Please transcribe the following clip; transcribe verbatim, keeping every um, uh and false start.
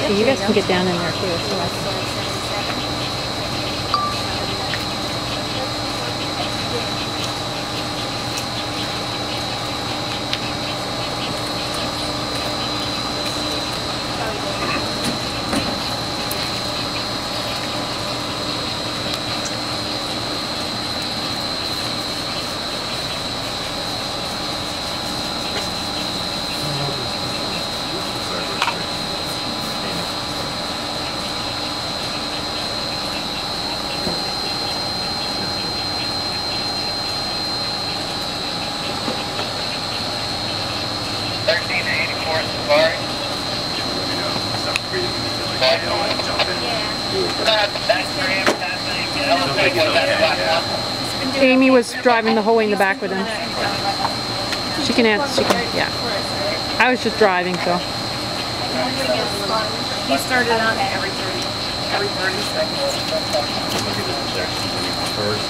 Actually, you guys can get down in there too. So I thirteen eighty-four Lowry. Amy was driving the whole way in the back with him. She can answer. She can. Yeah. I was just driving, so. He started on every thirty, every thirty seconds. First.